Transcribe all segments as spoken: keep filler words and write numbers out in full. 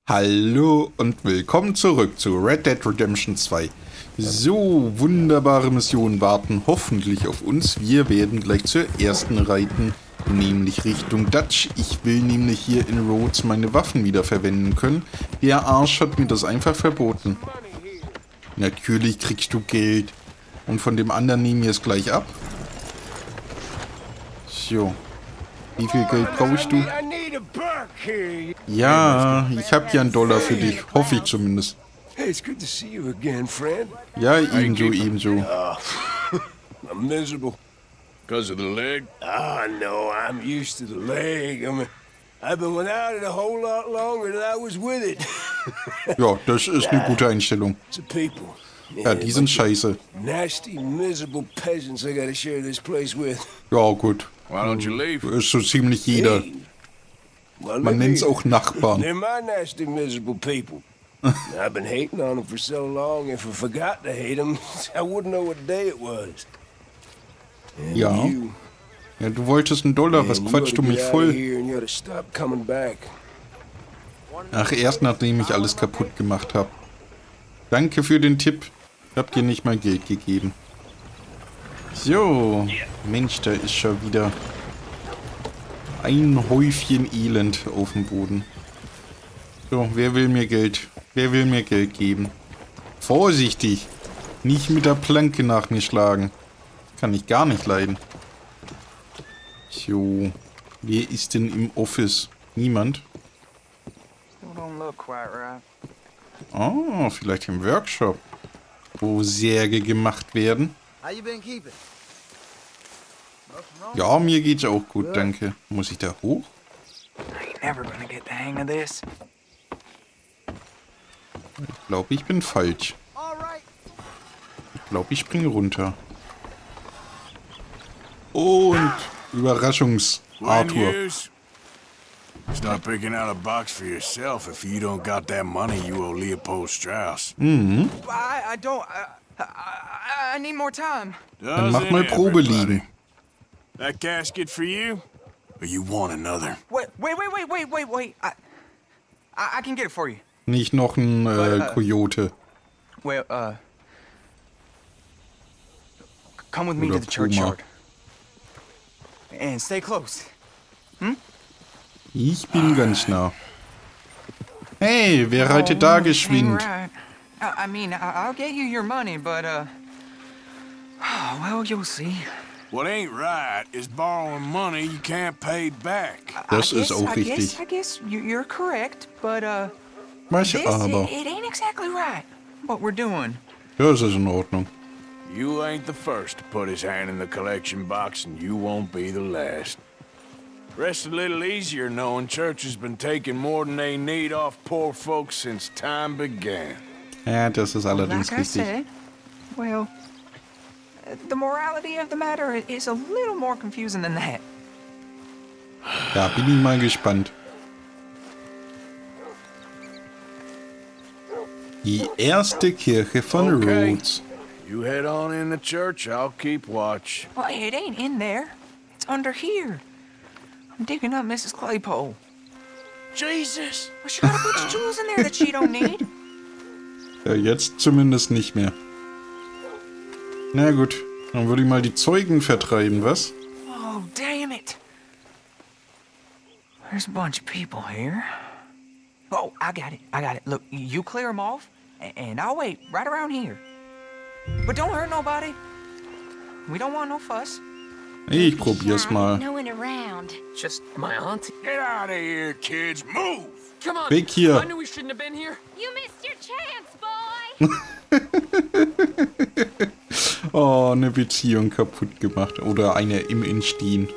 Hallo und willkommen zurück zu Red Dead Redemption zwei. So, wunderbare Missionen warten hoffentlich auf uns. Wir werden gleich zur ersten reiten, nämlich Richtung Dutch. Ich will nämlich hier in Rhodes meine Waffen wieder verwenden können. Der Arsch hat mir das einfach verboten. Natürlich kriegst du Geld. Und von dem anderen nehmen wir es gleich ab. So. Wie viel Geld brauchst du? Ja, ich habe ja einen Dollar für dich. Hoffe ich zumindest. Ja, ebenso, ebenso. I'm miserable. Because of the leg? Ah, no, I'm used to the leg. I mean, I've been without it a whole lot longer than I was with it. Ja, das ist eine gute Einstellung. Ja, die sind scheiße. Nasty, miserable peasants I gotta share this place with. Ja, gut. Why don't you leave? Ist so ziemlich jeder. Man nennt es auch Nachbarn. They're my nasty, miserable people. I've been hating on them for so long. If I forgot to hate them, I wouldn't know what day it was. And Ja. you, Ja, du wolltest einen Dollar, was man, you quatschst du oughta mich get voll? outta here and you oughta stop coming back. Ach, erst nachdem ich alles kaputt gemacht habe. Danke für den Tipp. Ich hab dir nicht mal Geld gegeben. So. Mensch, da ist schon wieder ein Häufchen Elend auf dem Boden. So, wer will mir Geld? Wer will mir Geld geben? Vorsichtig! Nicht mit der Planke nach mir schlagen. Kann ich gar nicht leiden. So. Wer ist denn im Office? Niemand? Oh, vielleicht im Workshop, wo Särge gemacht werden. Ja, mir geht's auch gut, danke. Muss ich da hoch? Ich glaube, ich bin falsch. Ich glaube, ich springe runter. Und Überraschungs-Arthur. Start picking out a box for yourself if you don't got that money you owe Leopold Strauss. Mhm. I, I don't. I, I, I need more time. Dann mach mal Probe liegen. That casket for you, or you want another? Wait, wait, wait, wait, wait, wait, wait. I, I, I can get it for you. Nicht noch ein äh, Coyote. Well, uh, come with me Oder to the Puma. churchyard and stay close. Hm? Ich bin ganz nah. Hey, wer reitet da geschwind? Right. I, I mean, I, I'll get you your money, but uh, oh, well, you'll see. What ain't right is borrowing money you can't pay back. Das I ist guess, auch I guess, richtig. I guess you- you're correct, but uh, Was this, aber? it, it ain't exactly right what we're doing. Das ist in Ordnung. You ain't the first to put his hand in the collection box, and you won't be the last. Rest a little easier knowing church has been taking more than they need off poor folks since time began. Ja, das ist allerdings Like I richtig. said, well, the morality of the matter is a little more confusing than that. Da bin ich mal gespannt. Die erste Kirche von Okay. Rhodes. You head on in the church, I'll keep watch. Well, it ain't in there. It's under here. I'm digging up Missus Claypole. Jesus! Well, she got a bunch of jewels in there that she don't need. Ja, jetzt zumindest nicht mehr. Na gut, dann würde ich mal die Zeugen vertreiben, was? Oh, damn it. There's a bunch of people here. Oh, I got it. I got it. Look, you clear them off, a- and I'll wait right around here. But don't hurt nobody. We don't want no fuss. Ich probier's mal. No one around. Just my auntie. Get out of here, kids! Move! Come on. Weg hier. I knew we shouldn't have been here. You missed your chance, boy. Oh, eine Beziehung kaputt gemacht. Oder eine im Entstehen.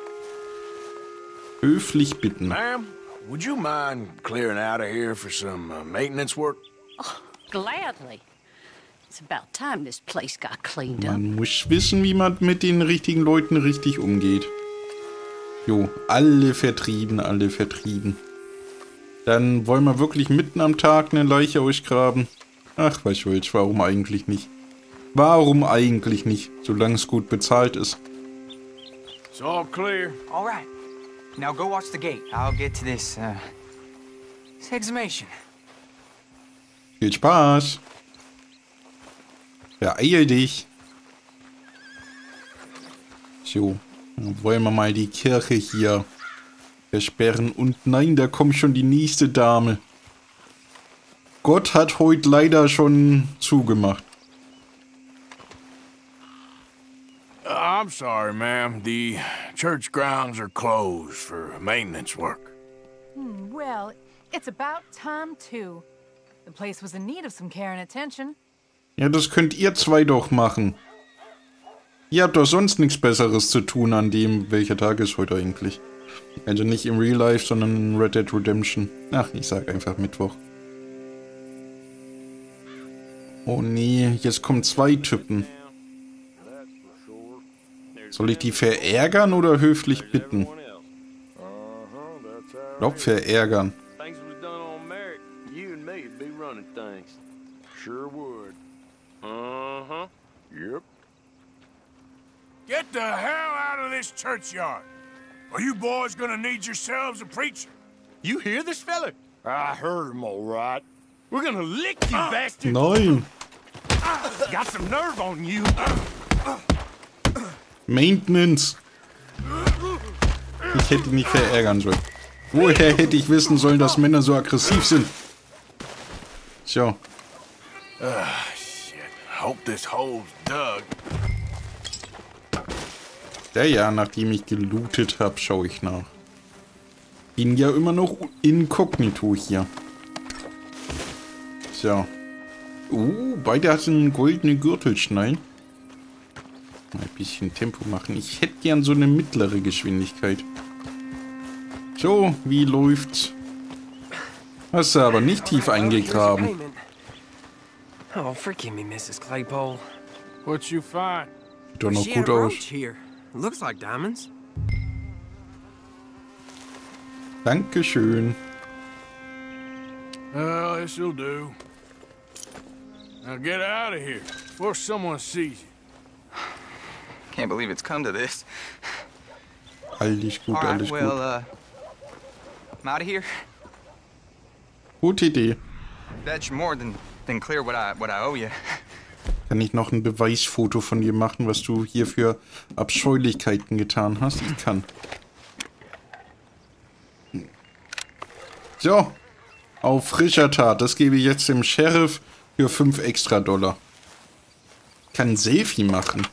Höflich bitten. Ma'am, would you mind clearing out of here for some uh, maintenance work? Gladly. It's about time this place got cleaned up. Man muss wissen, wie man mit den richtigen Leuten richtig umgeht. Jo, alle vertrieben, alle vertrieben. Dann wollen wir wirklich mitten am Tag eine Leiche ausgraben. Ach, was willst, warum eigentlich nicht? Warum eigentlich nicht, solange es gut bezahlt ist? It's all clear. All right. Now go watch the gate. I'll get to this, uh, exhumation. Viel Spaß. Beeil dich. So, dann wollen wir mal die Kirche hier versperren. Und nein, da kommt schon die nächste Dame. Gott hat heute leider schon zugemacht. I'm sorry, ma'am. The church grounds are closed for maintenance work. Hmm, well, it's about time, too. The place was in need of some care and attention. Ja, das könnt ihr zwei doch machen. Ihr habt doch sonst nichts Besseres zu tun an dem, welcher Tag ist heute eigentlich. Also nicht im Real Life, sondern in Red Dead Redemption. Ach, ich sag einfach Mittwoch. Oh nee, jetzt kommen zwei Typen. Soll ich die verärgern oder höflich bitten? Ich glaub, verärgern. Get the hell out of this churchyard. Are you boys gonna need yourselves a preacher? You hear this fella? I heard him all right. We're gonna lick you, bastard. Nein. Got some nerve on you. Maintenance. Ich hätte nicht verärgern sollen. Woher hätte ich wissen sollen, dass Männer so aggressiv sind? So. Ah, shit. Hope this hole's dug. Ja, ja, nachdem ich gelootet habe, schaue ich nach. Bin ja immer noch inkognito hier. So. Uh, beide hatten einen goldenen Gürtelschneid. Mal ein bisschen Tempo machen. Ich hätte gern so eine mittlere Geschwindigkeit. So, wie läuft's? Hast du aber nicht tief eingegraben. Oh, forgive me, Missus Claypole. What you find? Sieht doch noch She had gut a aus. roach here. Looks like diamonds. Dankeschön. Well, this'll do. Now get out of here before someone sees you. Can't believe it's come to this. Alles gut, All right, alles well, gut. uh, I'm out of here. Gute Idee. That's more than than clear what I what I owe you. Kann ich noch ein Beweisfoto von dir machen, was du hier für Abscheulichkeiten getan hast? Ich kann. So. Auf frischer Tat. Das gebe ich jetzt dem Sheriff für fünf extra Dollar. Ich kann ein Selfie machen.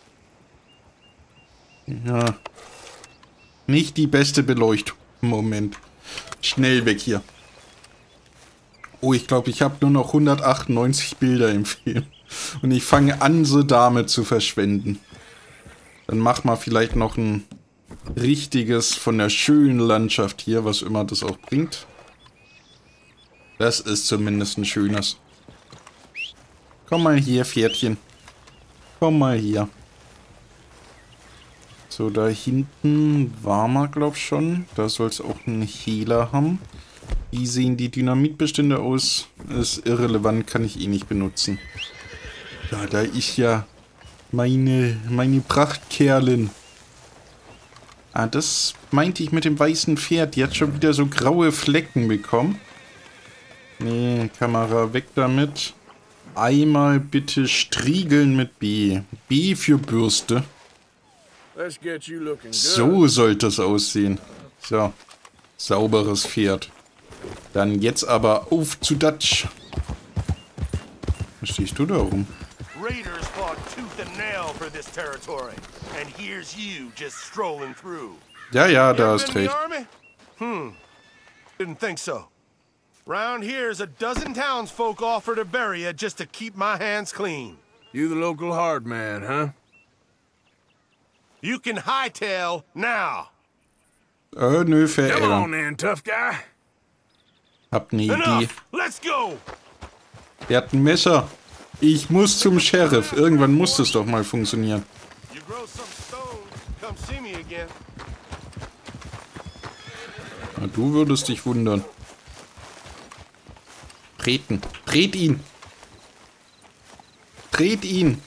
Ja. Nicht die beste Beleuchtung. Moment. Schnell weg hier. Oh, ich glaube, ich habe nur noch hundertachtundneunzig Bilder im Film. Und ich fange an, so Dame zu verschwenden. Dann mach mal vielleicht noch ein richtiges von der schönen Landschaft hier, was immer das auch bringt. Das ist zumindest ein schönes. Komm mal hier, Pferdchen. Komm mal hier. So, da hinten war man, glaub ich, schon. Da soll es auch einen Hehler haben. Wie sehen die Dynamitbestände aus? Ist irrelevant, kann ich eh nicht benutzen. Ja, da ist ja meine, meine Prachtkerlin. Ah, das meinte ich mit dem weißen Pferd. Die hat schon wieder so graue Flecken bekommen. Nee, Kamera weg damit. Einmal bitte striegeln mit B. B für Bürste. Let's get you looking good. So sollte es aussehen. So. Sauberes Pferd. Dann jetzt aber auf zu Dutch. Was stehst du da rum? Raiders fought tooth and nail for this territory, and here's you just strolling through. Ja, ja, da You hast been in the recht. army? Hmm. Didn't think so. Round here's a dozen townsfolk offer to bury you just to keep my hands clean. You the local hard man, huh? You can hightail now. Äh, nö, Come on verärgern. then, tough guy. Hab ne Idee. Enough. Let's go. Der hat ein Messer. Ich muss zum Sheriff. Irgendwann muss das doch mal funktionieren. You grow some stone, come see me again. Na, du würdest dich wundern. Treten. Tret ihn. Tret ihn.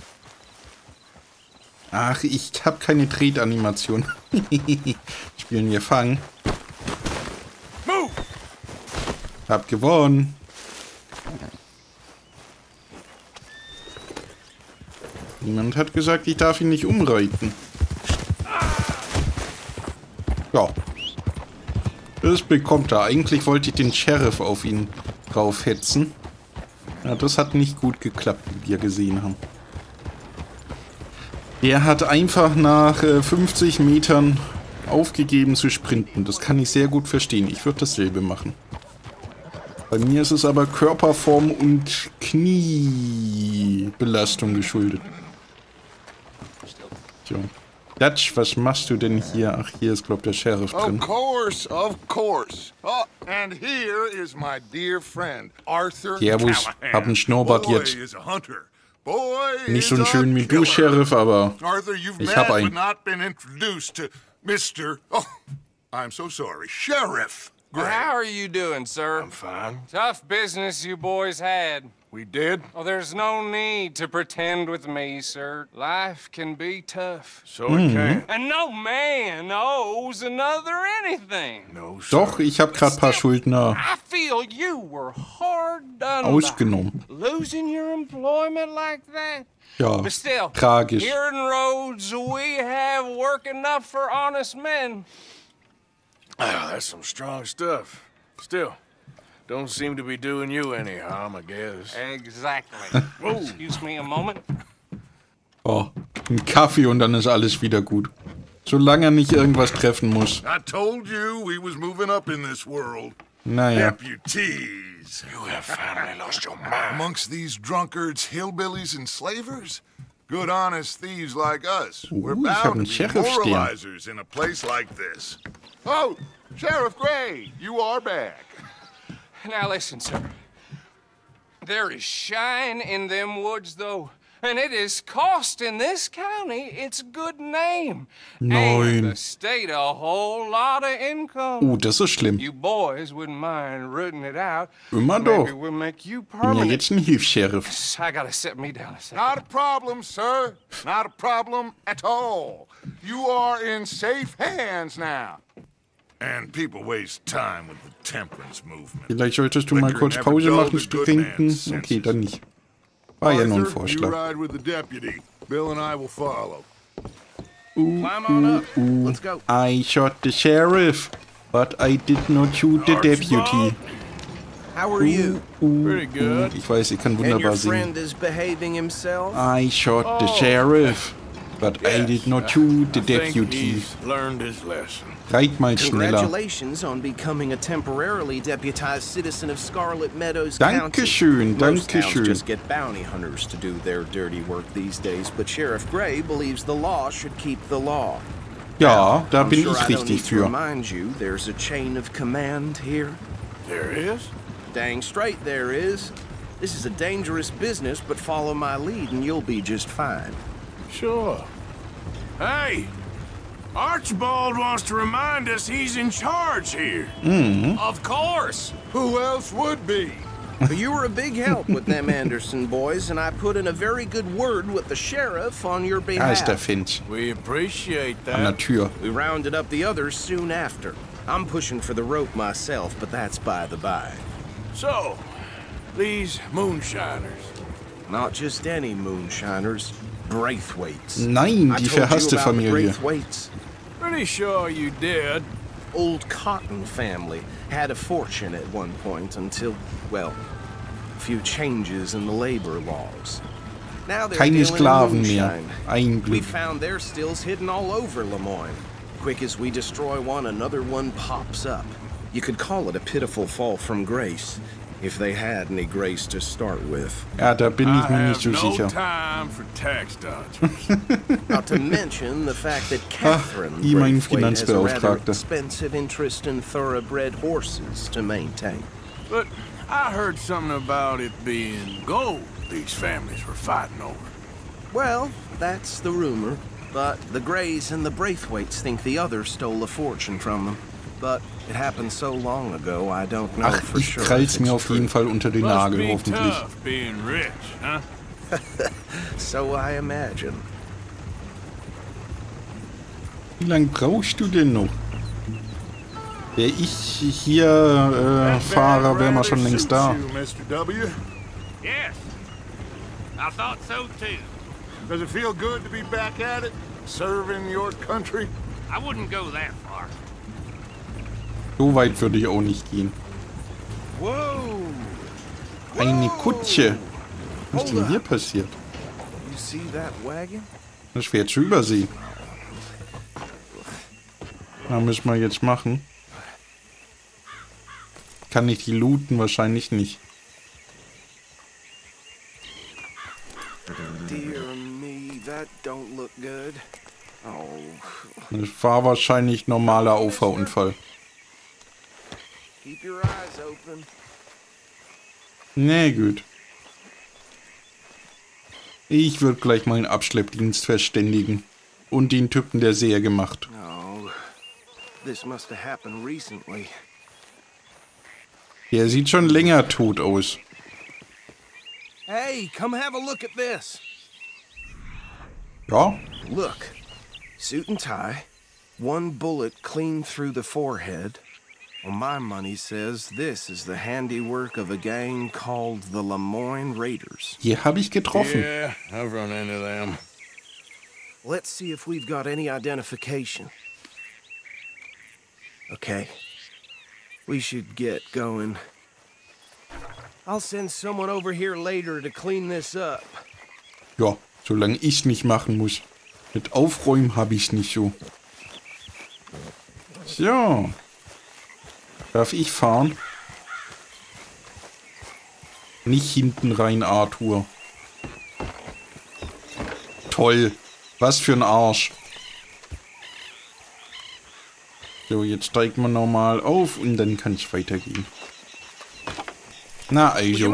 Ach, ich habe keine Tretanimation. Spielen wir Fang. Move. Hab gewonnen. Niemand hat gesagt, ich darf ihn nicht umreiten. Ja. Das bekommt er. Eigentlich wollte ich den Sheriff auf ihn draufhetzen. Ja, das hat nicht gut geklappt, wie wir gesehen haben. Der hat einfach nach äh, fünfzig Metern aufgegeben zu sprinten. Das kann ich sehr gut verstehen. Ich würde dasselbe machen. Bei mir ist es aber Körperform und Kniebelastung geschuldet. So. Dutch, was machst du denn hier? Ach, hier ist, glaub ich, der Sheriff drin. Of course, of course. Oh, and here is my dear friend, Arthur Servus, Callahan. hab einen Schnurrbart Boy jetzt. is a hunter. Boy Nicht so is ein schön a wie du, killer. Sheriff, aber Arthur, you've ich met hab but einen. not been introduced to Mister Oh, I'm so sorry, Sheriff Gray. How are you doing, sir? I'm fine. Tough business you boys had. We did? Oh, there's no need to pretend with me, sir. Life can be tough. So it can. And no man owes another anything. No, sir. doch, ich hab grad paar Schuldner I feel you were hard done ausgenommen. by. Losing your employment like that. Ja, But still, tragisch. here in Rhodes, we have work enough for honest men. Ah, that's some strong stuff. Still, don't seem to be doing you any harm, I guess. Exactly. Excuse me a moment. Oh, ein Kaffee und dann ist alles wieder gut. Solange er nicht irgendwas treffen muss. I told you we was moving up in this world. Naja. Deputies. You have finally lost your mind. Amongst these drunkards, hillbillies, and slavers? Good honest thieves like us. We're Ooh, ich hab bound einen to be Sheriff-Stern. moralizers in a place like this. Oh, Sheriff Gray, you are back. Now listen, sir. There is shine in them woods, though. And it is costing this county its good name. Nein. And the state a whole lot of income. Oh, das ist schlimm. You boys wouldn't mind rooting it out. Immer Maybe doch. we'll make you Bin ja permanent. jetzt ein Hilfs-Sheriff. I gotta set me down a second. Not a problem, sir. Not a problem at all. You are in safe hands now. And people waste time with the temperance movement. Vielleicht solltest du mal kurz Pause machen zu trinken. Okay, dann nicht. War ja nur ein Arthur, you Vorschlag. ride with the deputy. Bill and I will follow. Ooh, Climb on up. ooh. Let's go. I shot the sheriff, but I did not shoot the deputy. How are you? Ooh, Pretty good. ooh. Ich weiß, ich kann And your wunderbar singen. friend is behaving himself? I shot the sheriff, but I did not shoot the I think deputy. he's learned his lesson. Reit mal schneller. Congratulations on becoming a temporarily deputized citizen of Scarlet Meadows County. Dankeschön, Most towns dankeschön. just get bounty hunters to do their dirty work these days, but Sheriff Gray believes the law should keep the law. Ja, da I'm bin sure ich I don't richtig need to für. remind you, there's a chain of command here. There is? Dang straight there is. This is a dangerous business, but follow my lead and you'll be just fine. Sure. Hey! Archibald wants to remind us he's in charge here. Of course. Who else would be? But you were a big help with them Anderson boys, and I put in a very good word with the sheriff on your Da ist der behalf. Finch. We appreciate An der that. Tür. We rounded up the others soon after. I'm pushing for the rope myself, but that's by the by. So, these moonshiners. Not just any moonshiners, Braithwaites. Nein, I die told you verhasste about the Familie. Braithwaites. Pretty sure you did. Old Cotton family had a fortune at one point until, well, a few changes in the labor laws. Now they're Keine dealing in Sklaven mehr. moonshine. Ein We Glück. found their stills hidden all over Lemoyne. Quick as we destroy one, another one pops up. You could call it a pitiful fall from grace, if they had any grace to start with. Ja, da bin ich I mir have nicht so no sicher. time for tax dodgers. Not to mention the fact that Catherine wie mein Braithwaite has a rather Finanzbeauftragter. expensive interest in thoroughbred horses to maintain. But I heard something about it being gold these families were fighting over. Well, that's the rumor. But the Greys and the Braithwaites think the others stole a fortune from them. But it happened so long ago, I don't know Ach, for ich sure. if krall's mir it's auf jeden true. Fall unter den Must Nagel, be hoffentlich. tough being rich, huh? So I imagine. Wie lange brauchst du denn noch? Wäre ich hier äh, Fahrer, wären wir schon längst da. Mister W. Yes. I thought so too. Does it feel good to be back at it? Serving your country? I wouldn't go that far. So weit würde ich auch nicht gehen. Whoa! Eine Kutsche. Was ist denn hier passiert? You see that wagon? Das ist schwer zu übersehen. Was müssen wir jetzt machen? Kann ich die looten? Wahrscheinlich nicht. Dear me, that don't look good. Oh. Das war wahrscheinlich normaler Auffahrunfall. Keep your eyes open. Nee, gut. Ich würde gleich mal einen Abschleppdienst verständigen. Und den Typen der Seher gemacht. No. This must have happened recently. Der sieht schon länger tot aus. Hey, come have a look at this. Ja? Look. Suit and tie. One bullet clean through the forehead. Well, my money says this is the handiwork of a gang called the Lemoyne Raiders. Hier habe ich getroffen. Yeah, I've run into them. Let's see if we've got any identification. Okay. We should get going. I'll send someone over here later to clean this up. Ja, solange ich nicht machen muss. Mit Aufräumen habe ich nicht so. So. Darf ich fahren? Nicht hinten rein, Arthur. Toll. Was für ein Arsch. So, jetzt steigen wir nochmal auf und dann kann es weitergehen. Na also.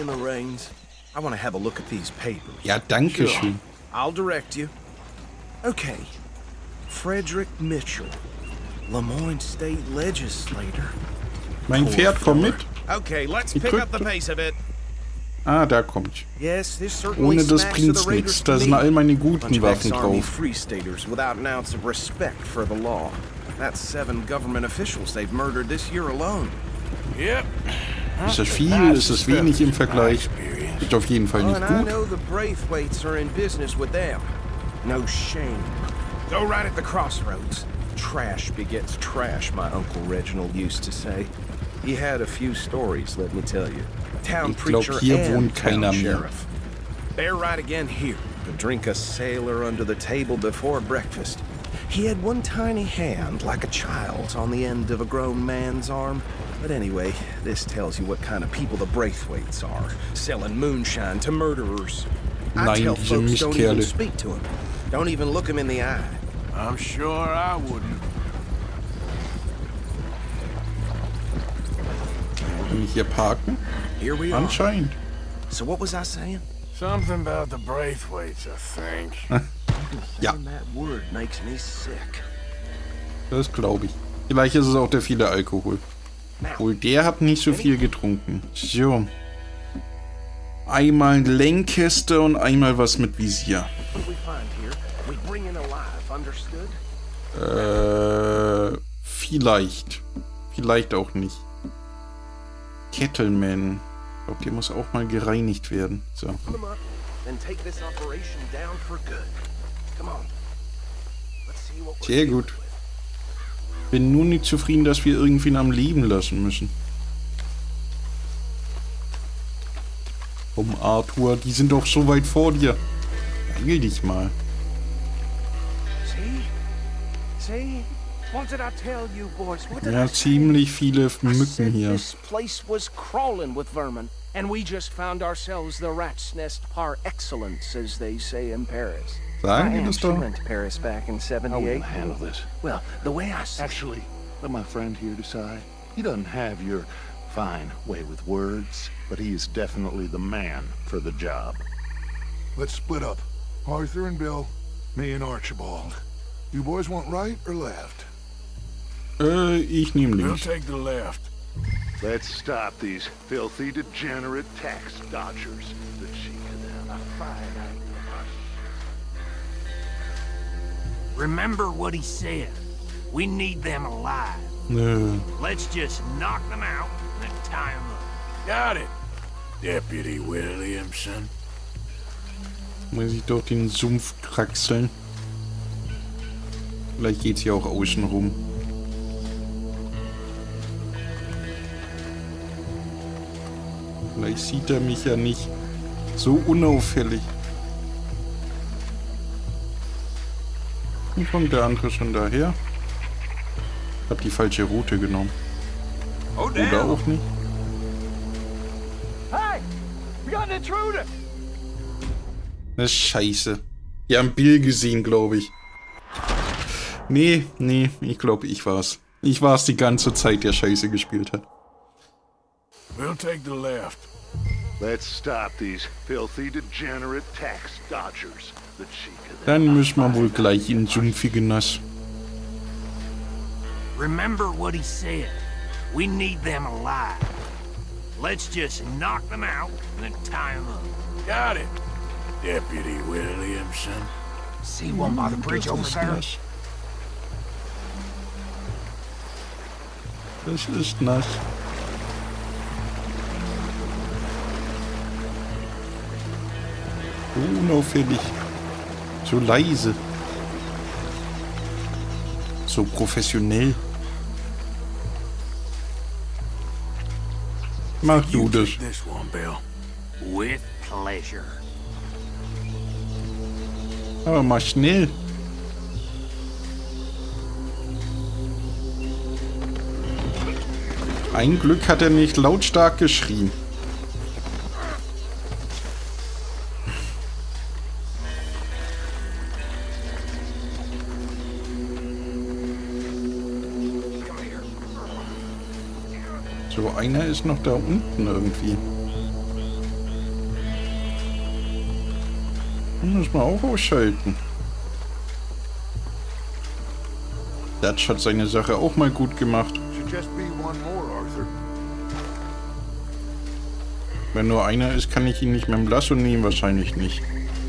Ja, danke schön. I'll direct you. Okay. Frederick Mitchell, Lemoyne State Legislator. Mein Pferd kommt mit. Okay, let's pick up the pace of it. Ah, da kommt. Yes, this certainly Ohne das smacks of bringt's the nichts. Raiders Da to sind me. all meine Bunch guten of Waffen ex-army drauf. free staters without an ounce of respect for the law. That's seven government officials they've murdered this year alone. Yep. Ist das viel? Ist das wenig im Vergleich? Ist auf jeden Fall Oh, nicht and I gut. know the Braithwaites are in business with them. No shame. Go right at the crossroads. Trash begets trash, my Uncle Reginald used to say. He had a few stories, let me tell you. Town Ich glaub, preacher hier and wohnt keiner town mehr. sheriff. They're right again here to drink a sailor under the table before breakfast. He had one tiny hand, like a child's, on the end of a grown man's arm. But anyway, this tells you what kind of people the Braithwaites are, selling moonshine to murderers. I Nein, tell diese folks don't even Mistkerle. speak to him. Don't even look him in the eye. I'm sure I wouldn't. Kann ich hier parken? Here we are. Anscheinend. So what was I saying? Something about the Braithwaites, I think. Ja, And that word makes me sick. das glaube ich. Vielleicht ist es auch der viele Alkohol. Wohl, der hat nicht so viel getrunken. So. Einmal Lancaster und einmal was mit Visier. What we find here, we bring in alive, understood? Äh, vielleicht. Vielleicht auch nicht. Kettleman. Ich glaube, der muss auch mal gereinigt werden. So. Put 'em up, then take this operation down for good. Come on. Let's see what we're Sehr dealing gut. with. Bin nur nicht zufrieden, dass wir irgendwen am Leben lassen müssen. Um Arthur, die sind doch so weit vor dir. Beeil dich mal. See? See? What did I tell you, boys? What did I Ja, say? ziemlich viele I Mücken said hier. this place was crawling with vermin, and we just found ourselves the rat's nest par excellence, as they say in Paris. Sagen My die aunt, das she doch? went to Paris back in How seventy-eight. will I handle this? Well, the way I see Actually, let my friend here decide. He doesn't have your fine way with words, but he is definitely the man for the job. Let's split up. Arthur and Bill, me and Archibald. You boys want right or left? Äh, ich nehme We'll links. take the left. Let's stop these filthy, degenerate tax dodgers. The cheek of them, a fine idea. Remember what he said. We need them alive. Nö. Let's just knock them out and then tie them up. Got it, Deputy Williamson. Muss ich doch den Sumpf kraxeln. Vielleicht geht's ja auch außen rum. Vielleicht sieht er mich ja nicht so unauffällig. Wie kommt der andere schon daher? Ich hab die falsche Route genommen. Oder auch nicht. Hey, we got an intruder. Das ist scheiße. Die haben Bill gesehen, glaube ich. Nee, nee, ich glaube, ich war's. Ich war's die ganze Zeit, der Scheiße gespielt hat. We'll take the left. Let's stop these filthy, degenerate tax dodgers. The cheek of Dann them. müssen wir wohl gleich in sumpfige Nass. Remember what he said. We need them alive. Let's just knock them out and then tie them up. Got it, Deputy Williamson. See one by the bridge over there? Das ist nass. Unauffällig. So leise. So professionell. Mach du das. This one, Bill. With pleasure. Aber mal schnell. Ein Glück hat er nicht lautstark geschrien. So, einer ist noch da unten irgendwie. Den müssen wir auch ausschalten. Dutch hat seine Sache auch mal gut gemacht. Should just be one more, Arthur. Wenn nur einer ist, kann ich ihn nicht mit dem Lasso nehmen, wahrscheinlich nicht.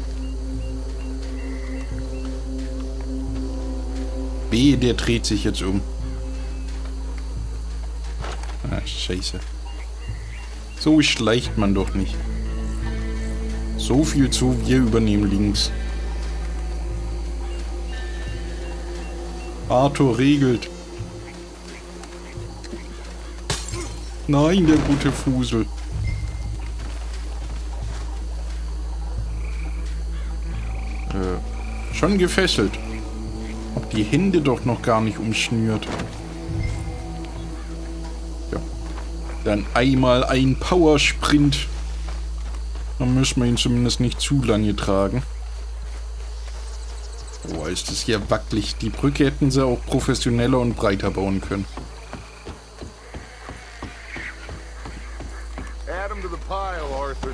B, der dreht sich jetzt um. Ah, scheiße. So schleicht man doch nicht. So viel zu, wir übernehmen links. Arthur regelt. Nein, der gute Fusel. Äh, schon gefesselt. Hab die Hände doch noch gar nicht umschnürt. Ja. Dann einmal ein Powersprint. Dann müssen wir ihn zumindest nicht zu lange tragen. Oh, ist das hier wackelig. Die Brücke hätten sie auch professioneller und breiter bauen können. Add him to the pile, Arthur.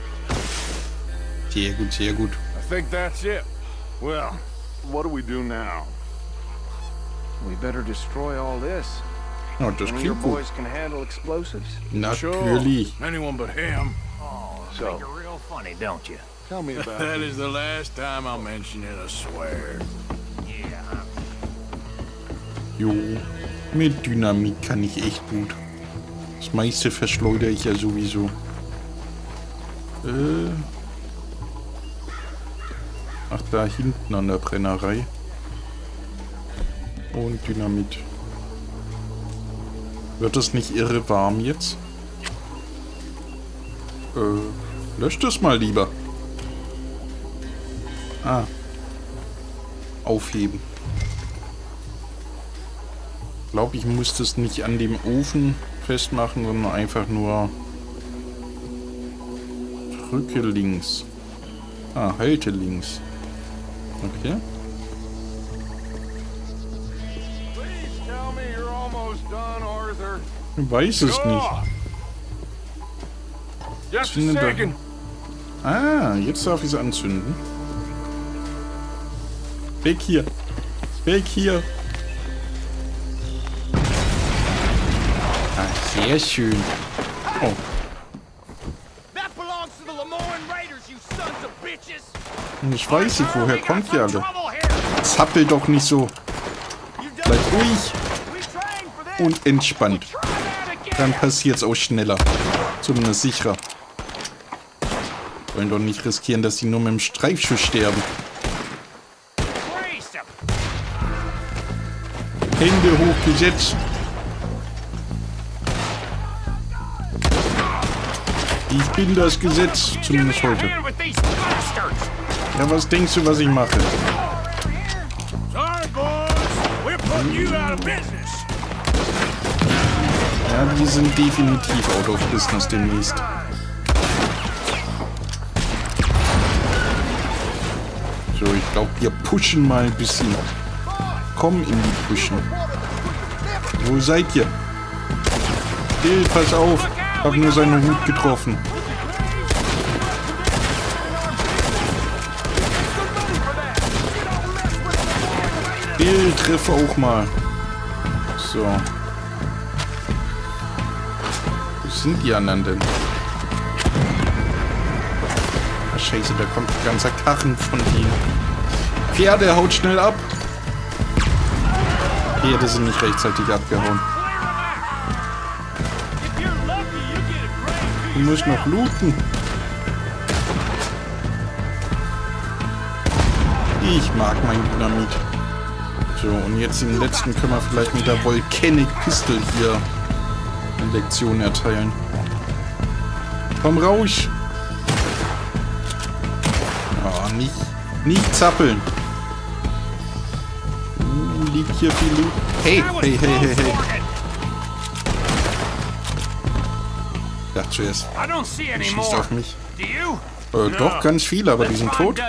Sehr gut, sehr gut. I think that's it. Well, what do we do now? We better destroy all this. Ja, das None of your klingt gut. boys can handle explosives. Natürlich. Sure. Anyone but him. Oh, So- think you're real funny, don't you? Tell me about That it. is the last time I'll mention it, I swear. Yeah. Jo, mit Dynamit kann ich echt gut. Das meiste verschleudere ich ja sowieso. Äh. Ach, da hinten an der Brennerei. Und Dynamit. Wird das nicht irre warm jetzt? Äh, löscht es mal lieber. Ah. Aufheben. Ich glaube, ich muss das nicht an dem Ofen festmachen, sondern einfach nur drücke links. Ah, halte links. Okay. Please tell me you're almost done, Arthur. Ich weiß es nicht. Just a Zünde da. second. Ah, jetzt darf ich es anzünden. Weg hier. Weg hier. Ah, sehr schön. Oh. That belongs to the Lemoyne Raiders, you sons of bitches. Ich weiß nicht, woher kommt ihr alle? Zappel doch nicht so. Bleibt ruhig und entspannt. Dann passiert's auch schneller. Zumindest sicherer. Wollen doch nicht riskieren, dass sie nur mit dem Streifschuss sterben. Hände hochgesetzt. Ich bin das Gesetz, zumindest heute. Ja, was denkst du, was ich mache? Ja, die sind definitiv out of business demnächst. So, ich glaube, wir pushen mal ein bisschen. Komm in die Pushen. Wo seid ihr? Bill, pass auf. Hab nur seinen Hut getroffen. Bill, triff auch mal. So. Wo sind die anderen denn? Ah, scheiße, da kommt ein ganzer Karren von denen. Pferde, haut schnell ab. Pferde sind nicht rechtzeitig abgehauen. Du musst noch looten. Ich mag mein Dynamit. So, und jetzt den letzten können wir vielleicht mit der Volcanic Pistol hier eine Lektion erteilen. Komm raus! Oh, nicht, nicht zappeln. Uh, liegt hier viel Loot. Hey, hey, hey, hey, hey. Ich dachte zuerst, die schießt auf mich. Äh, doch, ganz viele, aber die sind tot.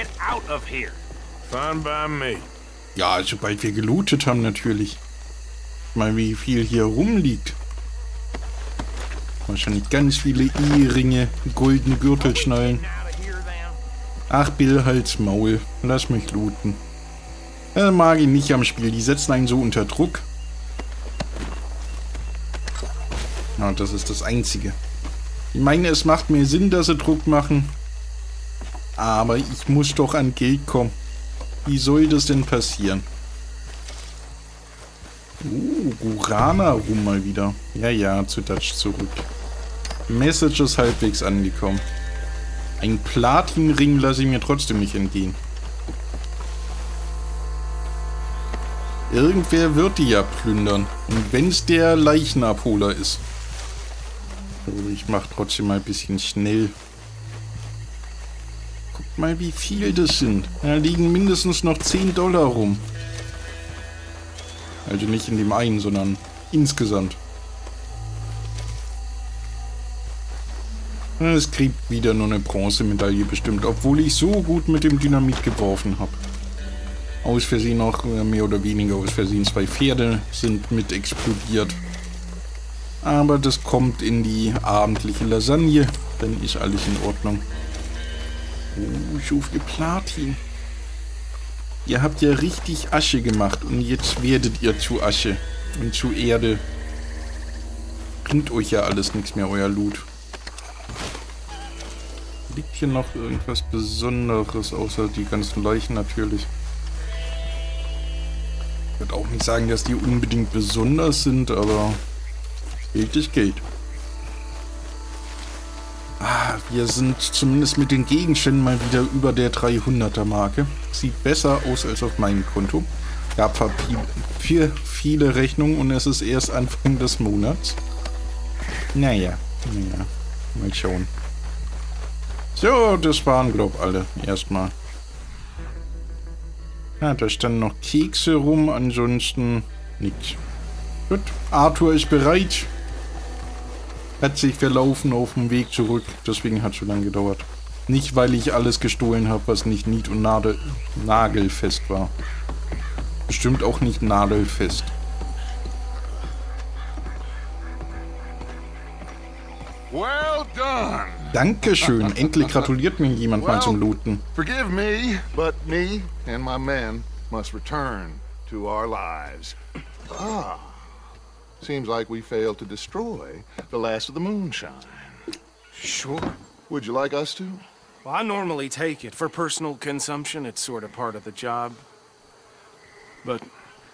Ja, sobald wir gelootet haben, natürlich. Mal, wie viel hier rumliegt. Wahrscheinlich ganz viele I-Ringe, goldene Gürtelschnallen. Ach, Bill, halt's Maul. Lass mich looten. Das mag ich nicht am Spiel. Die setzen einen so unter Druck. Ja, das ist das Einzige. Ich meine, es macht mir Sinn, dass sie Druck machen. Aber ich muss doch an Geld kommen. Wie soll das denn passieren? Uh, Gurana rum mal wieder. Ja, ja, zu Dutch zurück. Message ist halbwegs angekommen. Ein Platinring lasse ich mir trotzdem nicht entgehen. Irgendwer wird die ja plündern. Und wenn es der Leichenabholer ist. So, ich mache trotzdem mal ein bisschen schnell. Guckt mal, wie viel das sind. Da liegen mindestens noch zehn Dollar rum. Also nicht in dem einen, sondern insgesamt. Es kriegt wieder nur eine Bronzemedaille bestimmt, obwohl ich so gut mit dem Dynamit geworfen habe. Aus Versehen auch mehr oder weniger aus Versehen zwei Pferde sind mit explodiert. Aber das kommt in die abendliche Lasagne, dann ist alles in Ordnung. Oh, so viel Platin. Ihr habt ja richtig Asche gemacht und jetzt werdet ihr zu Asche und zu Erde. Bringt euch ja alles nichts mehr, euer Loot. Liegt hier noch irgendwas Besonderes, außer die ganzen Leichen natürlich? Ich würde auch nicht sagen, dass die unbedingt besonders sind, aber Geld ist Geld. Ah, wir sind zumindest mit den Gegenständen mal wieder über der dreihunderter Marke. Sieht besser aus als auf meinem Konto. Gab viel, viele Rechnungen und es ist erst Anfang des Monats. Naja, naja, mal schauen. So, das waren, glaube ich, alle. Erstmal. Ja, da standen noch Kekse rum, ansonsten nichts. Gut, Arthur ist bereit. Hat sich verlaufen auf dem Weg zurück, deswegen hat es so lange gedauert. Nicht, weil ich alles gestohlen habe, was nicht nied- und Nadel nagelfest war. Bestimmt auch nicht nadelfest. Well done. Dankeschön. Endlich gratuliert mir jemand well, mal zum Looten. Forgive me, but me and my men must return to our lives. Ah. Seems like we failed to destroy the last of the moonshine. Sure. Would you like us to? Well, I normally take it. For personal consumption, it's sort of part of the job. But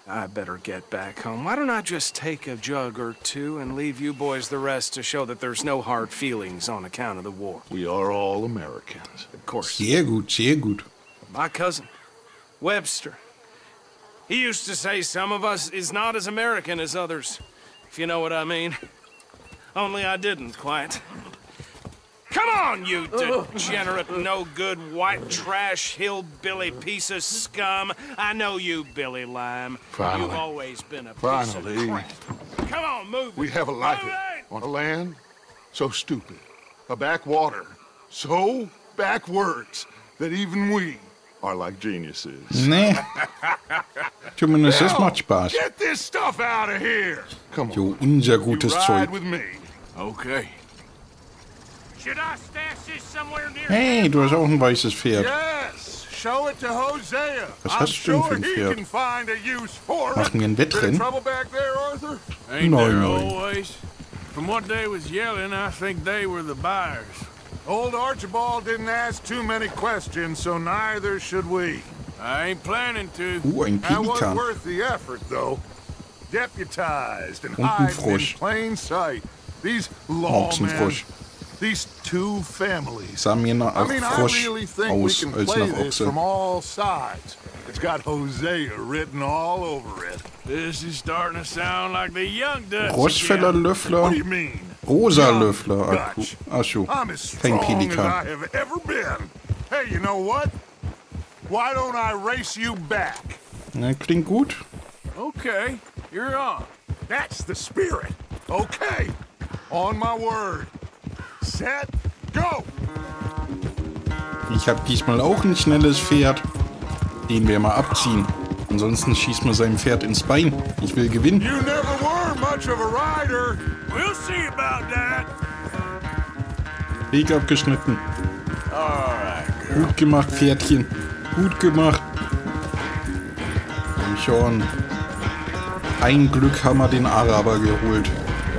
I better get back home. Why don't I just take a jug or two and leave you boys the rest to show that there's no hard feelings on account of the war? We are all Americans. Of course. Sehr gut, sehr gut. My cousin, Webster. He used to say some of us is not as American as others, if you know what I mean. Only I didn't quite. Come on, you degenerate, no-good, white trash, hillbilly piece of scum. I know you, Billy Lime. Finally. You've always been a Finally. piece of crap. Come on, move it. We have a life Move it. on a land so stupid, a backwater so backwards that even we are like geniuses. Nee. Zumindest das macht Spaß. Get this stuff out of here. Come on. Jo, unser gutes you Zeug. ride with me. Okay. Should I stash this somewhere near Hey, du hast auch ein weißes Pferd. Yes, show it to Hosea. Was I'm hast du denn für sure ein he Pferd? can find a use for it. Machen wir ein Wettrennen? Trouble back there, Arthur? Ain't No, there no. always? From what they was yelling, I think they were the buyers. Old Archibald didn't ask too many questions, so neither should we. I ain't planning to. Uh, ein That was Pelikan. worth the effort, though. Deputized and Und ein hiding in Frosch. plain sight. These Auch ein lawmen, Frosch. these two families. Sah mir nach I mean, I Frosch really think we aus can als play nach this Ochse. from all sides. It's got Hosea written all over it. This is starting to sound like the young Dutch Froschfeller again. What do Löffler. you mean? Rosa Young Löffler. Dutch. Ach so. I'm as Kein strong as I Pelikan. have ever been. Hey, you know what? Why don't I race you back? Na, klingt gut. Okay, you're on. That's the spirit. Okay. On my word. Set, go! Ich habe diesmal auch ein schnelles Pferd. Den wir mal abziehen. Ansonsten schießt man seinem Pferd ins Bein. Ich will gewinnen. You never were much of a rider. We'll see about that. Weg abgeschnitten. Alright, Gut gemacht, Pferdchen. Gut gemacht. Und schon. Ein Glück haben wir den Araber geholt.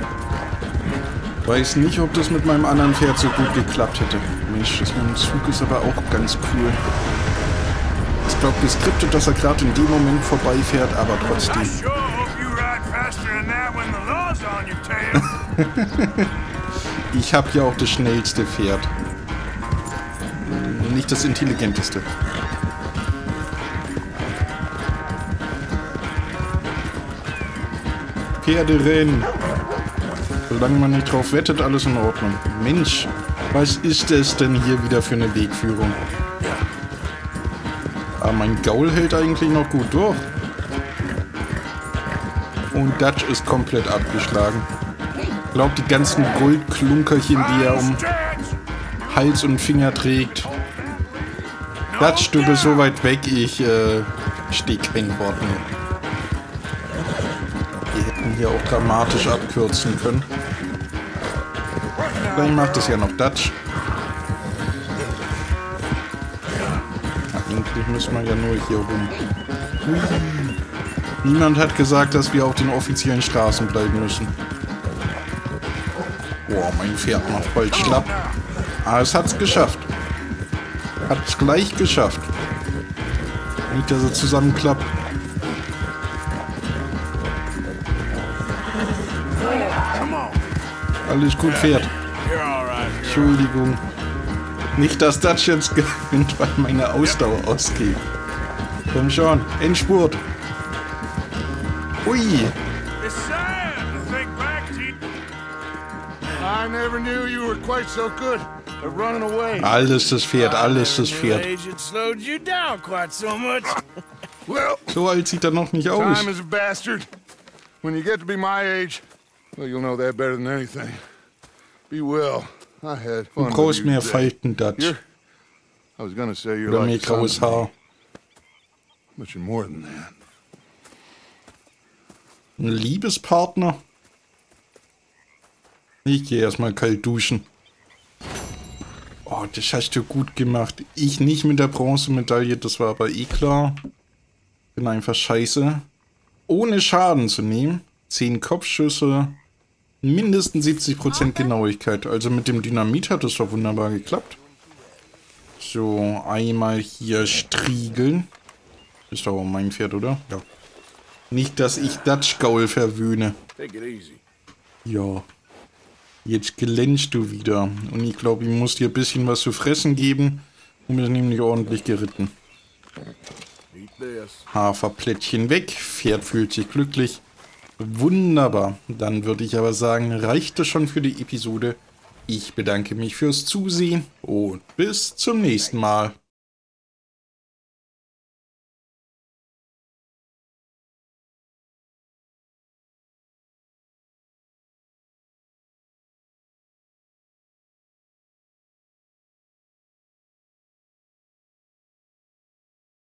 Weiß nicht, ob das mit meinem anderen Pferd so gut geklappt hätte. Mensch, das mit dem Zug ist aber auch ganz cool. Ich glaube geskriptet, dass er gerade in dem Moment vorbeifährt, aber trotzdem. I sure hope you ride faster than that when the law's on your tail. Ich habe ja auch das schnellste Pferd. Nicht das intelligenteste. Pferderennen. Solange man nicht drauf wettet, alles in Ordnung. Mensch, was ist das denn hier wieder für eine Wegführung? Aber mein Gaul hält eigentlich noch gut durch. Und Dutch ist komplett abgeschlagen. Ich glaube, die ganzen Goldklunkerchen, die er um Hals und Finger trägt. Dutch, du bist so weit weg, ich äh, stehe kein Wort mehr. Wir hätten hier auch dramatisch abkürzen können. Vielleicht macht es ja noch Dutch. Eigentlich müssen wir ja nur hier rum. Niemand hat gesagt, dass wir auf den offiziellen Straßen bleiben müssen. Boah, mein Pferd macht bald schlapp. Aber es hat's geschafft. Hat's gleich geschafft. Nicht, dass er zusammenklappt. Alles gut, Pferd. Entschuldigung. Nicht, dass das jetzt gewinnt, weil meine Ausdauer ausgeht. Komm schon, Endspurt. Ui. It's sad to think back to you. I never knew you were quite so good at running away. Alles das Pferd, alles das Pferd. Age, it slowed you down quite so much. Well, So alt sieht er noch nicht aus. time is a bastard. When you get to be my age, well, you'll know that better than anything. Be well. I had Du fun brauchst with you mehr today. Falten, Dutch. You're, I was gonna say you're Oder mehr like a son graues to me, Haar. but you're more than that. Ein Liebespartner? Ich gehe erstmal kalt duschen. Oh, das hast du gut gemacht. Ich nicht mit der Bronzemedaille, das war aber eh klar. Bin einfach scheiße. Ohne Schaden zu nehmen. zehn Kopfschüsse. Mindestens siebzig Prozent Genauigkeit. Also mit dem Dynamit hat es doch wunderbar geklappt. So, einmal hier striegeln. Ist doch mein Pferd, oder? Ja. Nicht, dass ich Dutch Gaul verwöhne. Take it easy. Ja. Jetzt glänzt du wieder. Und ich glaube, ich muss dir ein bisschen was zu fressen geben. Du bist nämlich ordentlich geritten. Haferplättchen weg. Pferd fühlt sich glücklich. Wunderbar. Dann würde ich aber sagen, reicht das schon für die Episode. Ich bedanke mich fürs Zusehen und bis zum nächsten Mal.